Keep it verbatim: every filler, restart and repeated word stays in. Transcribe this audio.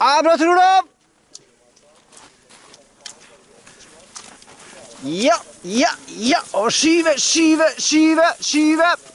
Ja, bra, tror du? Ja, ja, ja. Og skyve, skyve, skyve, skyve.